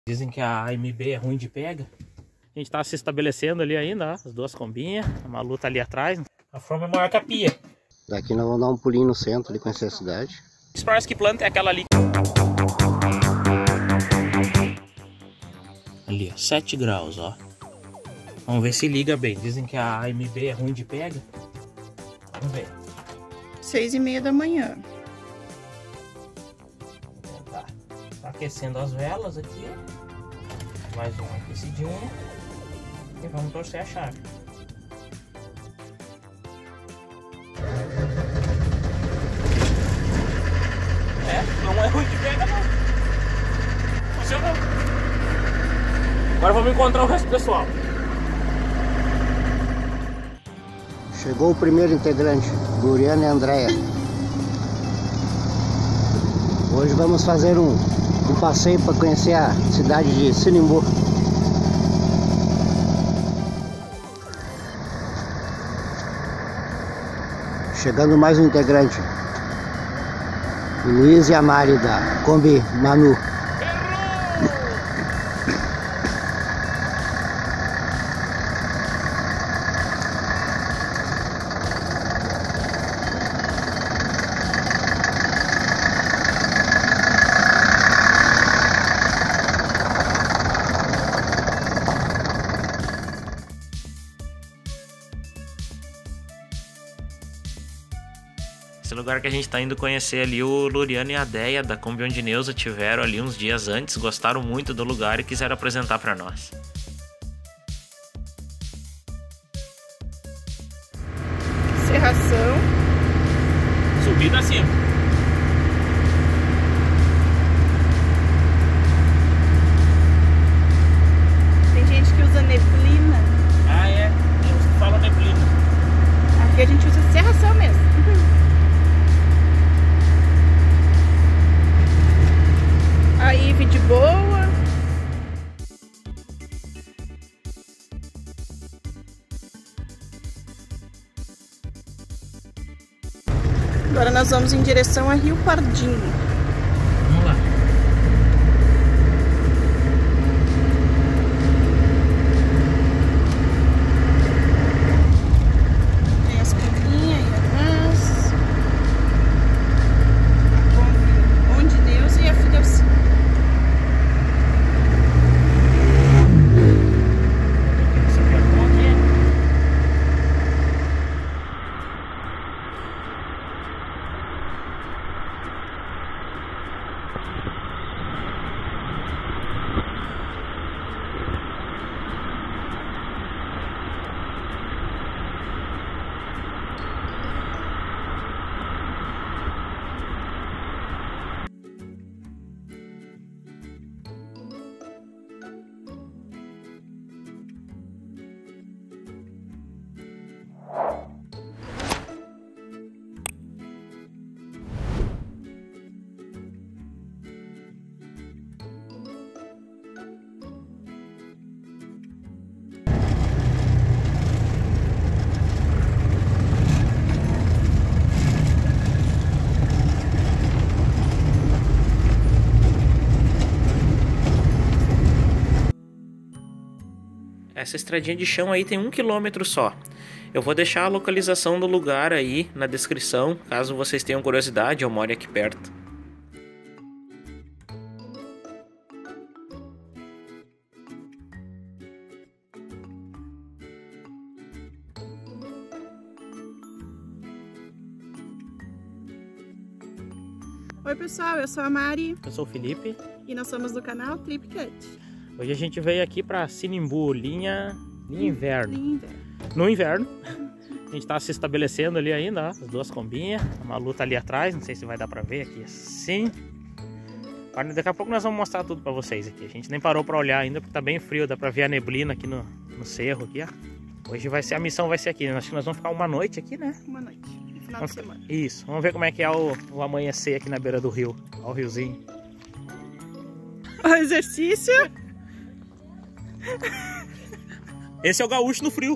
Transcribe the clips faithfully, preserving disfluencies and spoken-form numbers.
Dizem que a A M B é ruim de pega. A gente tá se estabelecendo ali ainda, ó, as duas combinhas. A Malu tá ali atrás. A forma é maior que a pia. Daqui nós vamos dar um pulinho no centro ali, conhecer a cidade. Parece que planta é aquela ali. Ali, ó, sete graus, ó. Vamos ver se liga bem. Dizem que a A M B é ruim de pega. Vamos ver. Seis e meia da manhã. Vou tentar. Tá aquecendo as velas aqui, ó. Mais um aquecidinho. E vamos torcer a chave. É, não é ruim de pega, não. Funcionou. Agora vamos encontrar o resto do pessoal. Chegou o primeiro integrante, Gloriana e Andréia. Hoje vamos fazer um, um passeio para conhecer a cidade de Sinimbu. Chegando mais um integrante, o Luiz e a Mari da Kombi Manu. Esse lugar que a gente tá indo conhecer ali, o Luriano e a Deia da Kombi Onde Neuza tiveram ali uns dias antes, gostaram muito do lugar e quiseram apresentar pra nós. Serração. Subida acima. Tem gente que usa neblina. Ah, é? Tem uns que falam neblina. Aqui a gente usa serração mesmo. A Ive de boa. Agora nós vamos em direção a Rio Pardinho. Vamos lá. Tem as caminhas aí atrás. A Kombi Onde Neuza e a Fidelci. Essa estradinha de chão aí tem um quilômetro só. Eu vou deixar a localização do lugar aí na descrição, caso vocês tenham curiosidade ou morem aqui perto. Oi pessoal, eu sou a Mari. Eu sou o Felipe. E nós somos do canal TripCut. Hoje a gente veio aqui para Sinimbu, linha, linha inverno. Linha inverno. No inverno. A gente tá se estabelecendo ali ainda, ó, as duas combinhas. A Malu tá ali atrás, não sei se vai dar para ver aqui assim. Daqui a pouco nós vamos mostrar tudo para vocês aqui. A gente nem parou para olhar ainda porque tá bem frio, dá para ver a neblina aqui no, no cerro aqui, ó. Hoje vai ser, a missão vai ser aqui, acho que nós vamos ficar uma noite aqui, né? Uma noite, no final vamos de semana. Ficar... Isso, vamos ver como é que é o, o amanhecer aqui na beira do rio. Ó o riozinho. O exercício. Esse é o gaúcho no frio.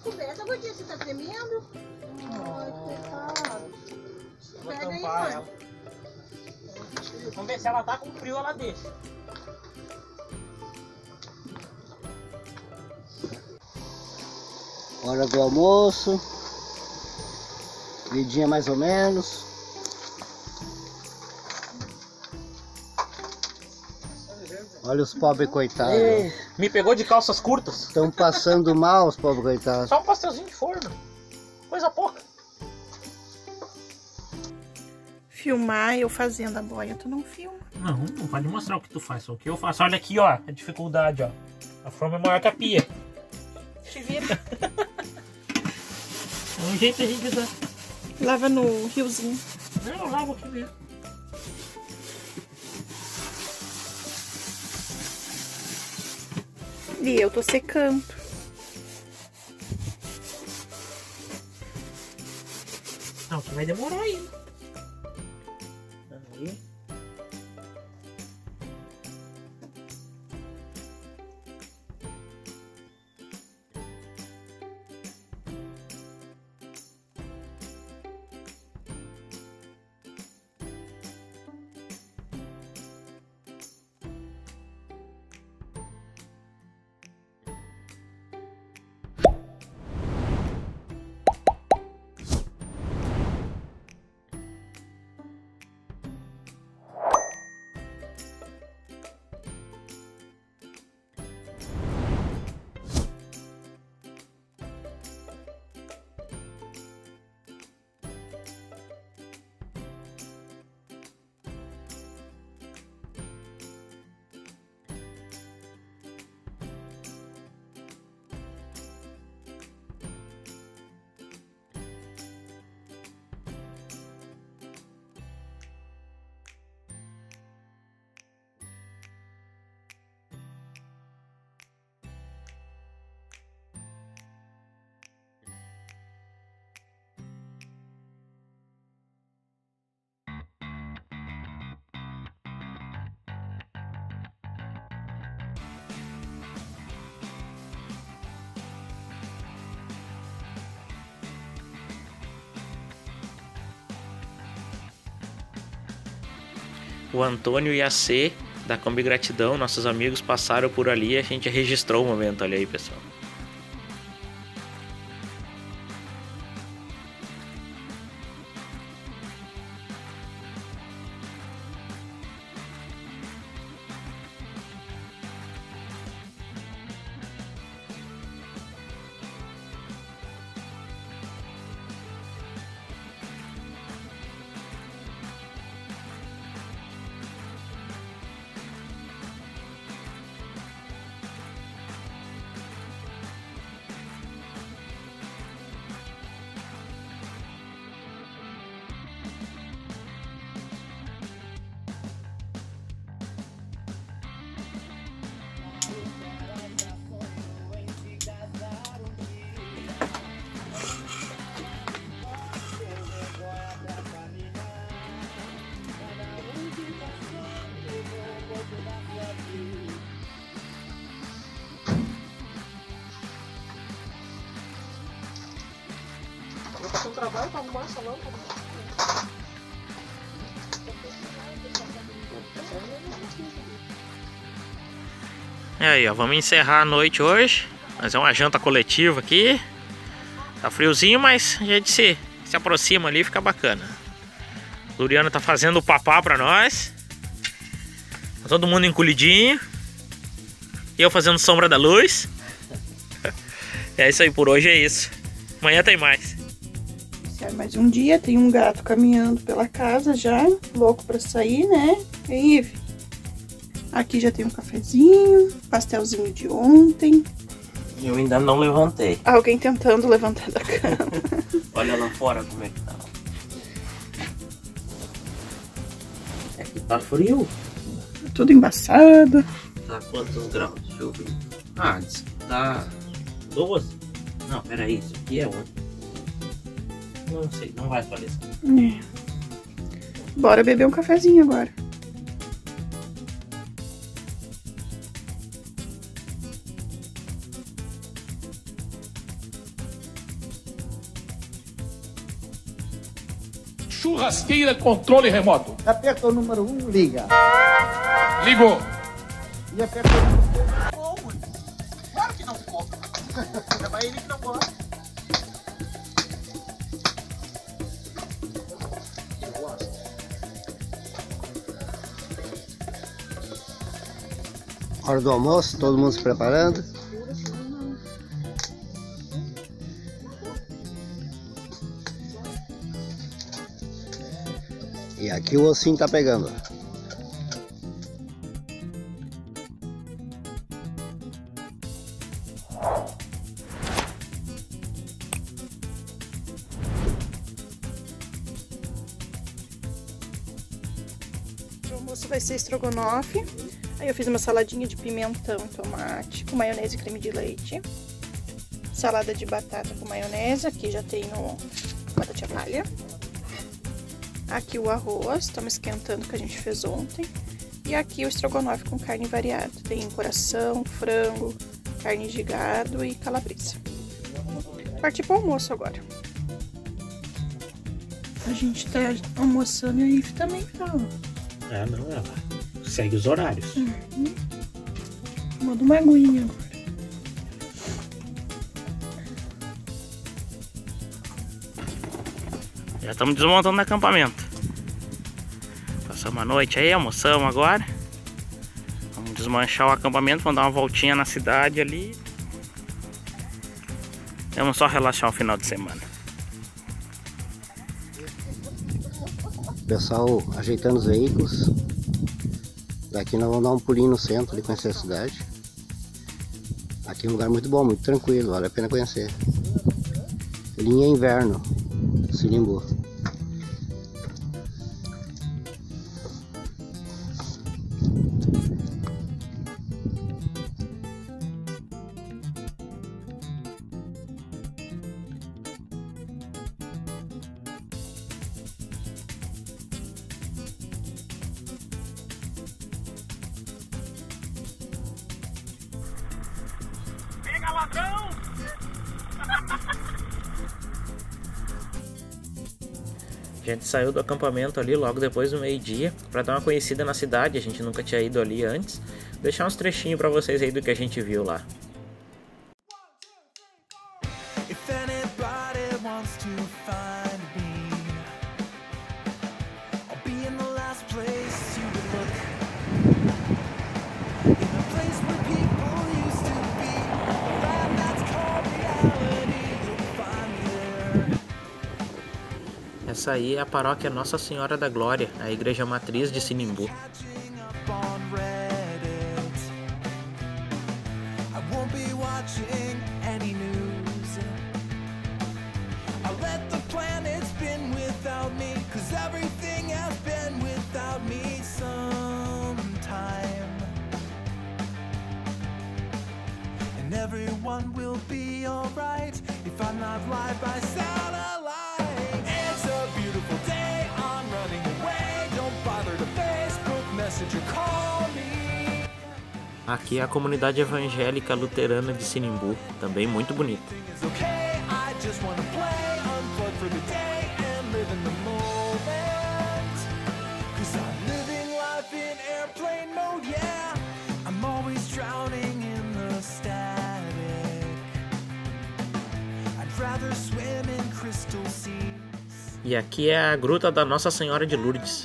coberta, Gordinha, você tá tremendo? Ai, coitado. Vou Pega aí, tampar mãe. ela. Vamos ver se ela tá com frio, ela deixa. Hora do almoço. Vidinha mais ou menos. Olha os pobres coitados. Ei, me pegou de calças curtas. Estão passando mal os pobres coitados. Só um pastelzinho de forno. Coisa pouca. Filmar eu fazendo a boia, tu não filma. Não, não pode mostrar o que tu faz, só o que eu faço. Olha aqui, ó, a dificuldade, ó. A forma é maior que a pia. Te vira. É um jeito a gente usar. Lava no riozinho. Não, eu lavo aqui mesmo. E eu tô secando. Não, que vai demorar ainda. Aí. O Antônio e a C da Kombi Gratidão, nossos amigos, passaram por ali e a gente registrou o momento. Olha aí, pessoal. Eu passei um trabalho pra arrumar essa lâmpada. E aí, ó, vamos encerrar a noite hoje. Mas é uma janta coletiva aqui. Tá friozinho, mas a gente se, se aproxima ali, fica bacana. Luriana tá fazendo o papá pra nós. Tá todo mundo encolhidinho. E eu fazendo sombra da luz. É isso aí, por hoje é isso. Amanhã tem mais. Mais um dia, tem um gato caminhando pela casa já, louco pra sair, né? E aí, Ive? Aqui já tem um cafezinho, pastelzinho de ontem. Eu ainda não levantei. Alguém tentando levantar da cama. Olha lá fora como é que tá. É que tá frio. Tudo embaçado. Tá quantos graus? Deixa eu ver. Ah, diz que tá doze. Não, peraí, isso aqui é ontem. Não sei, não vai atualizar. É. Bora beber um cafezinho agora. churrasqueira controle remoto. Aperta o número um, liga. Ligou. E aperta o número dois. Claro que não ficou. É pra ele que não gosta. Hora do almoço, todo mundo se preparando. E aqui o ossinho tá pegando. O almoço vai ser estrogonofe. Aí eu fiz uma saladinha de pimentão e tomate com maionese e creme de leite. Salada de batata com maionese. Aqui já tenho batata palha. Aqui o arroz, estamos esquentando que a gente fez ontem. E aqui o estrogonofe com carne variada. Tem coração, frango, carne de gado e calabresa. Partir para o almoço agora. A gente tá almoçando e a Ive também tá. É, não, ela segue os horários. Uhum. Manda uma aguinha agora. Já estamos desmontando o acampamento. Passamos a noite aí, almoçamos agora. Vamos desmanchar o acampamento, vamos dar uma voltinha na cidade ali. Vamos só relaxar o final de semana. Pessoal ajeitando os veículos. Daqui nós vamos dar um pulinho no centro ali, conhecer a cidade. Aqui é um lugar muito bom, muito tranquilo, vale a pena conhecer. Linha Inverno, Sinimbu. Pega, ladrão! A gente saiu do acampamento ali logo depois do meio-dia para dar uma conhecida na cidade, a gente nunca tinha ido ali antes. Deixar uns trechinhos para vocês aí do que a gente viu lá. Essa aí é a paróquia Nossa Senhora da Glória, a igreja matriz de Sinimbu. Everyone will be alright if I'm not live by satellite. It's a beautiful day, I'm running away. Don't bother to Facebook message or call me. Aqui é a comunidade evangélica luterana de Sinimbu, também muito bonita. E aqui é a gruta da Nossa Senhora de Lourdes.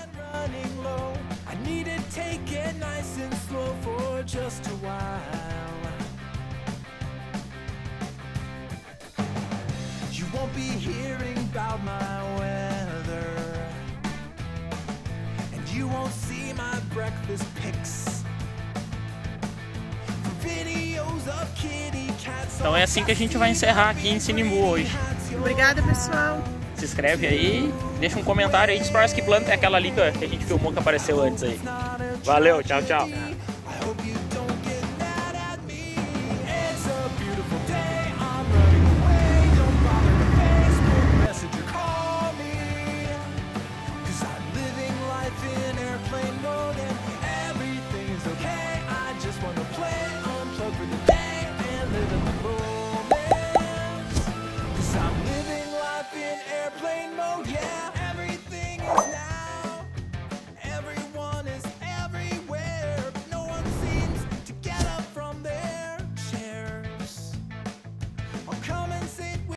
Então é assim que a gente vai encerrar aqui em Sinimbu hoje. Obrigada, pessoal. Se inscreve aí, deixa um comentário aí, diz quais que planta é aquela ali que a gente filmou que apareceu antes aí. Valeu, tchau, tchau.